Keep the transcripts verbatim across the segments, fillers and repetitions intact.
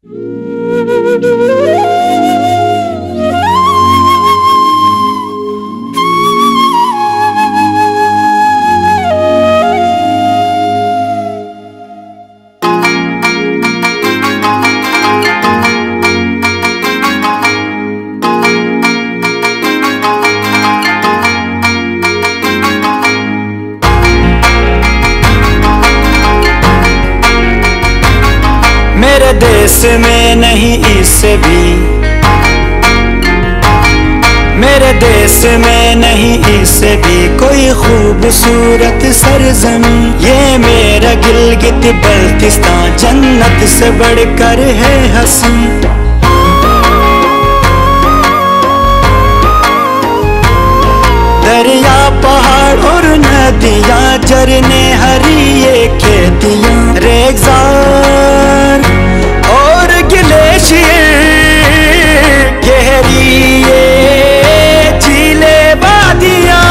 मेरे देश में नहीं इससे भी, मेरे देश में नहीं इससे भी कोई खूबसूरत सरजमी। ये मेरा गिलगित बल्तिस्तान जन्नत से बढ़कर है हसीं। दरिया पहाड़ और नदियाँ झरने हरी ये खेतियाँ, रेगिस्तान और ग्लेशियर गहरी ये झीलें वादियाँ,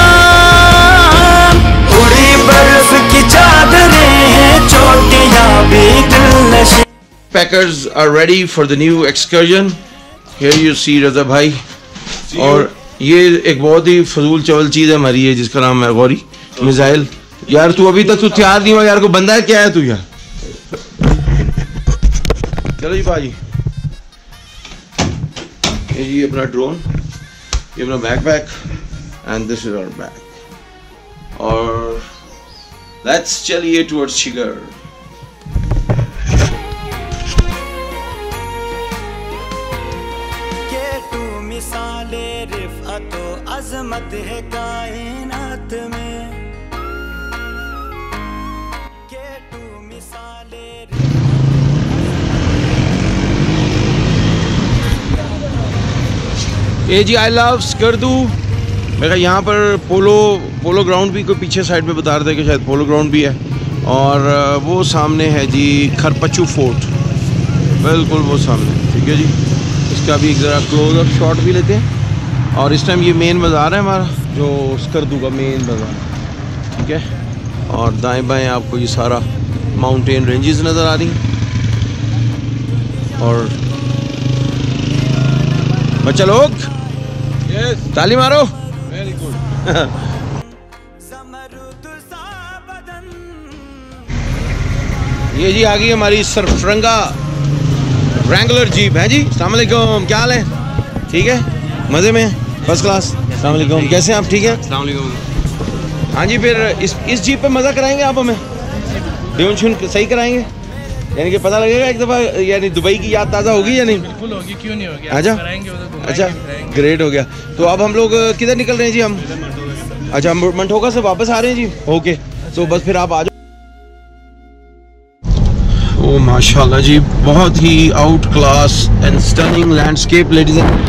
उड़ी बर्फ की चादरें हैं चोटियाँ भी दिलनशीं। Packers are ready for the new excursion. Here you see रज़ा भाई, और ये एक बहुत ही फजूल चवल चीज़ है हमारी है जिसका नाम है गौरी मिसाइल। यार तू अभी तक तू तैयार नहीं हुआ यार, को बंदा है क्या है तू यार। चलो जी भाई, ये जी अपना ड्रोन, ये अपना backpack and this is our bag, और लेट्स चलिए टुवर्ड्स शिगर। मिसाले रिफ़अत व अज़मत है कायनात में, के तू मिसाले। ए जी आई लव स्कर्दू। मेरा यहाँ पर पोलो पोलो ग्राउंड भी कोई पीछे साइड पे बता रहे थे कि शायद पोलो ग्राउंड भी है, और वो सामने है जी खरपचू फोर्ट, बिल्कुल वो सामने। ठीक है जी, इसका भी एक ज़रा क्लोजअप शॉट भी लेते हैं। और इस टाइम ये मेन बाज़ार है हमारा, जो स्कर्दू का मेन बाज़ार। ठीक है, और दाएं बाएं आपको ये सारा माउंटेन रेंजेस नज़र आ रही हैं। और बच्चा लोग yes. ताली मारो। Very good. ये जी आ गई हमारी सरफरंगा रैंगलर जीप है जी। अस्सलाम वालेकुम, क्या हाल है? ठीक है, मज़े में, फर्स्ट क्लास। अस्सलाम वालेकुम, कैसे हैं आप? ठीक है, अस्सलाम वालेकुम। हाँ जी, फिर इस इस जीप पे मज़ा कराएंगे आप हमें? ट्यून श्यून सही कराएंगे, यानी कि पता लगेगा एक दफ़ा, यानी दुबई की याद ताज़ा होगी या नहीं? बिल्कुल होगी, क्यों नहीं होगी। अच्छा अच्छा, ग्रेट हो गया। तो अब हम लोग किधर निकल रहे हैं जी? हम अच्छा मंठोका से वापस आ रहे हैं जी। ओके, तो बस फिर आप आ जाओ। ओ माशाल्लाह जी, बहुत ही out class and stunning landscape ladies and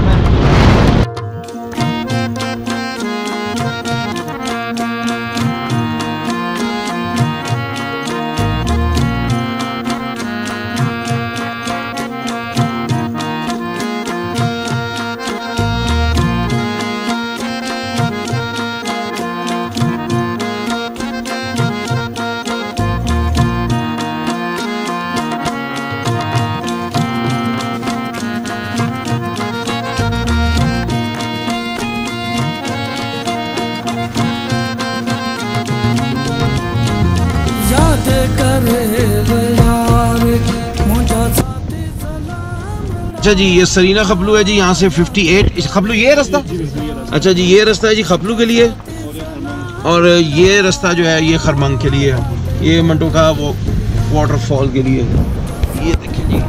अच्छा जी, ये सरीना खपलू है जी, यहाँ से अट्ठावन खपलू ये रास्ता। अच्छा जी, ये रास्ता है जी खपलू के लिए, और ये रास्ता जो है ये खरमंग के लिए, ये मंटोका वो वाटरफॉल के लिए। ये देखिए जी,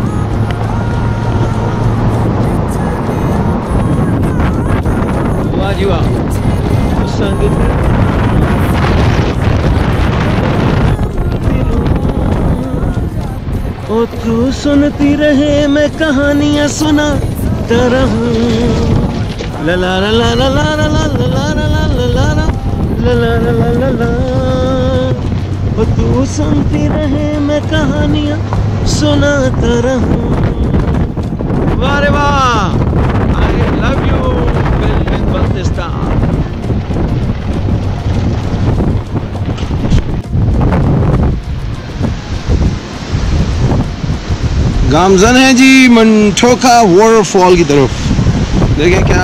वाह जी वाह। ओ तू सुनती रहे मैं कहानियाँ सुनाता रहूं, ला ला ला ला ला ला ला ला ला ला ला ला ला ला ला ला। ओ तू सुनती रहे मैं कहानियाँ सुनाता रहूं। वाह रे वाह, आई लव यू बल्तिस्तान। गामजन है जी मंठोका वाटरफॉल की तरफ। देखें क्या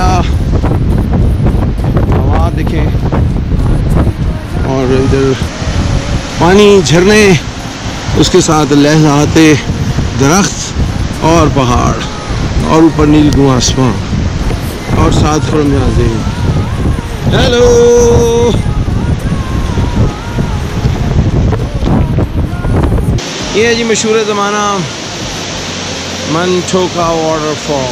हवा देखें, और इधर पानी, झरने, उसके साथ लहराते दरख्त और पहाड़, और ऊपर नीलगुम आसमान, और साथ फरमाते हेलो। ये है जी मशहूर ज़माना मंठोका वाटरफॉल।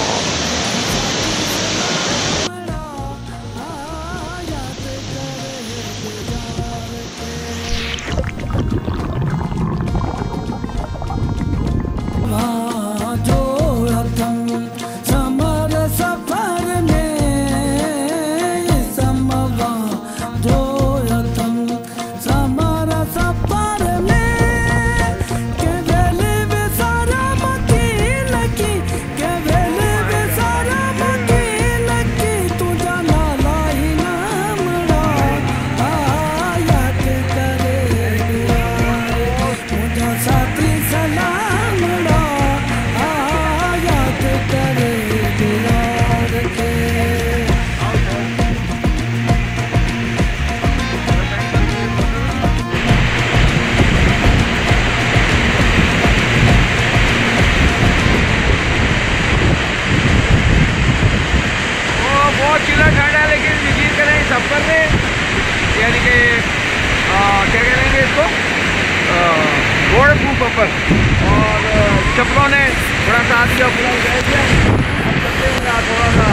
सफ़र में यानी कि क्या कहेंगे इसको, रोड प्रूफ सफ़र, और चप्पलों ने थोड़ा सा दिया, पूरा दिया, अब चलते हैं थोड़ा सा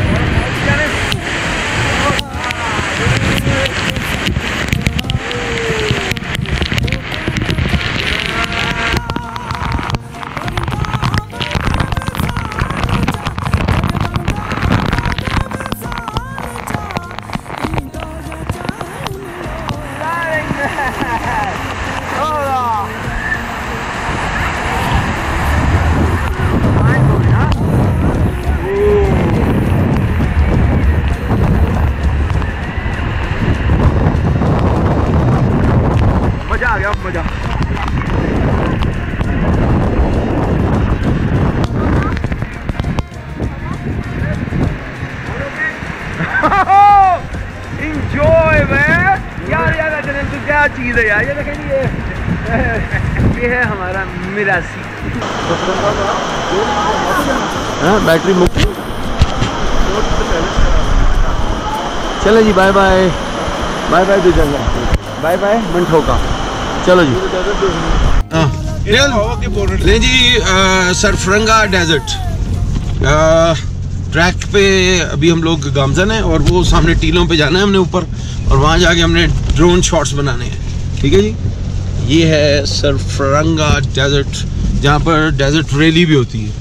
मजा आ गया, मजा। इंजॉय मैन यार, यार जन्नत तो क्या चीज़ है यार। ये देखें ये ये है हमारा मिरासी। हाँ बैटरी मुक्त। चलो जी, बाय बाय बाय बाय दुजंगा, बाय बाय मंठोका। चलो जी ले जी सरफरंगा डेजर्ट ट्रैक पे अभी हम लोग गामजन हैं, और वो सामने टीलों पे जाना है हमने ऊपर, और वहाँ जाके हमने ड्रोन शॉट्स बनाने हैं। ठीक है जी, ये है सरफरंगा डेजर्ट, जहाँ पर डेजर्ट रैली भी होती है।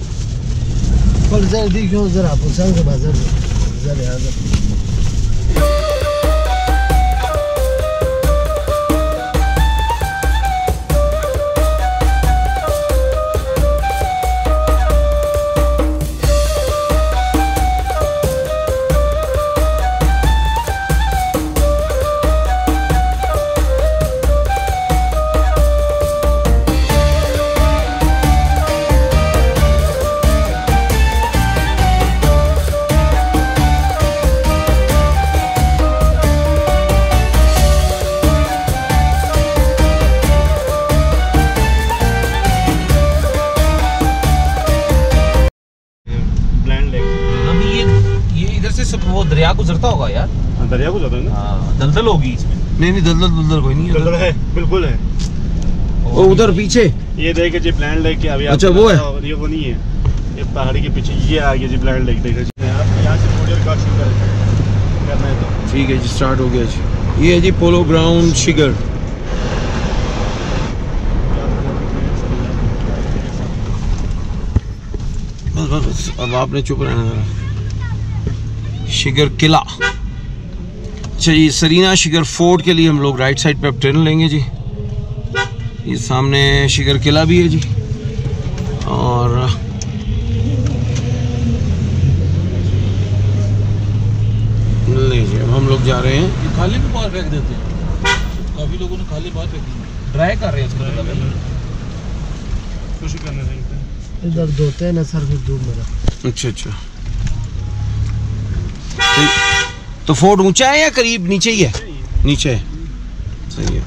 वो दरिया गुजरता होगा यार, दरिया गुजरता है ना। हाँ, दलदल होगी इसमें। नहीं नहीं, दलदल दलदल कोई नहीं है, दलदल है, बिल्कुल है। वो उधर पीछे ये देखे जी ब्लैंड लेक के अभी। अच्छा वो है, ये वो नहीं है, ये पहाड़ी के पीछे ये आ गया जी ब्लैंड लेक। देखा जी यहाँ से थोड़ी देर शुरू करना है तो ठीक है जी, स्टार्ट हो गया जी। ये है जी पोलो ग्राउंड शिगर। बस बस बस अब आपने चुप रहना जरा। शिगर किला। अच्छा जी, सरीना शिगर फोर्ट के लिए हम लोग राइट साइड पे अब टर्न लेंगे जी। ये सामने शिगर किला भी है जी, और नहीं जी अब हम लोग जा रहे हैं। ये खाली भी बाहर फेंक देते हैं, काफी लोगों ने खाली बाहर फेंक दी, ड्राई कर रहे हैं इसको। खुशी करने इधर धोते हैं ना सर फिर दूध मेरा। अच्छा अच्छा। तो फोर्ट ऊंचा है या करीब नीचे ही है? नीचे है, सही है।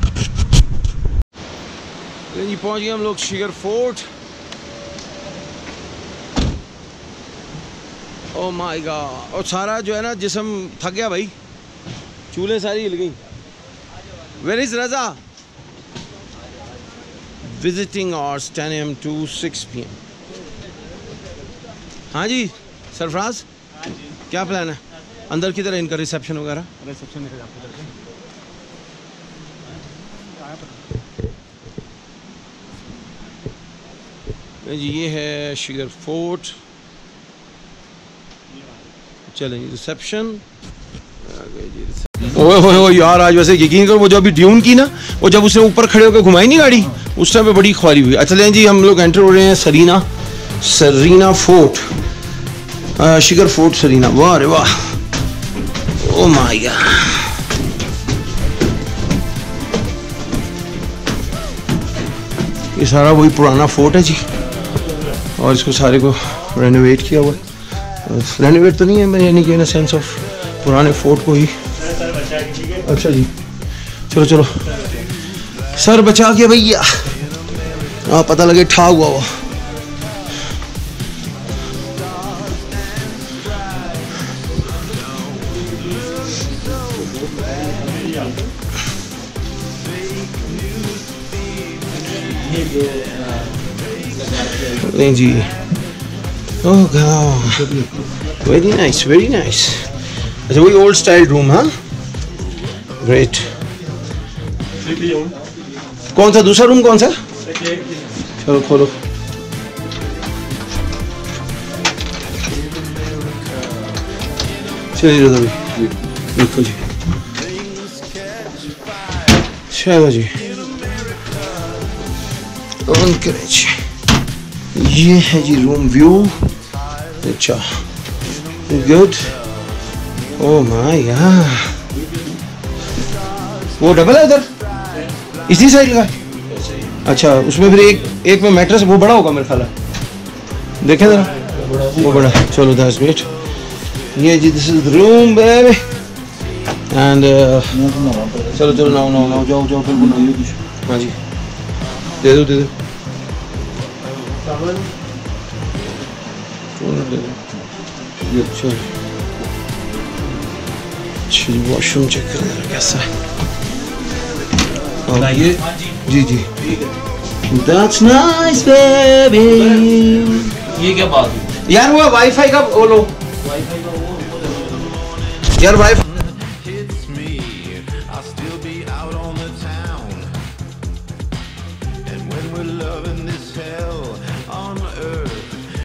जी पहुंच गए हम लोग Shigar fort. Oh my god, और सारा जो है ना जिस्म थक गया भाई, चूल्हे सारी हिल गई। Where is Raza? Visiting hours ten A M to six P M. हाँ जी सरफराज, क्या प्लान है? अंदर की तरह इनका रिसेप्शन वगैरह? रिसेप्शन जी ये है शिगर फोर्ट। चलें रिसेप्शन। ओए ओए ओए यार, आज वैसे यकीन करो वो जो अभी ड्यून की ना, वो जब उसने ऊपर खड़े होकर घुमाई नहीं गाड़ी, उस टाइम पे बड़ी ख्वारी हुई। अच्छा लें जी, हम लोग एंटर हो रहे हैं Serena, Serena fort, Shigar fort Serena. वाह रे वाह, ओ माय गॉड। ये सारा वही पुराना फोर्ट है जी, और इसको सारे को रेनोवेट किया हुआ है। रेनोवेट तो नहीं है मैं, यानी कि इन सेंस ऑफ पुराने फोर्ट को ही। अच्छा जी, चलो चलो, सर बचा के भैया, हाँ पता लगे ठा हुआ वो। नहीं जी, oh god, very nice very nice. अच्छा वही ओल्ड स्टाइल रूम, हाँ ग्रेट। कौन सा दूसरा रूम कौन सा? चलो खोलो। चलिए दादा जी, देखो जी, चलो जी ऑन करें जी। ये है जी रूम व्यू। अच्छा गुड, ओ माय गॉड। वो डबल है उधर, इसी साइड का? अच्छा उसमें फिर एक एक में मैट्रेस वो बड़ा होगा मेरे ख्याल है, देखें जरा वो बड़ा। चलो दैट्स ग्रेट। ये जी this is room baby and चलो चलो नाओ नाओ नाओ जाओ जाओ फिर बनाइए कुछ। हाँ जी दे दो दे दो दे दो। अच्छा अच्छा वॉशरूम चेक करें कैसा है। ये जी जी That's nice baby। ये क्या बात हुई यार? वो वाईफाई का वो लो यार, wifi. I'll still be out on the town, and when we're loving this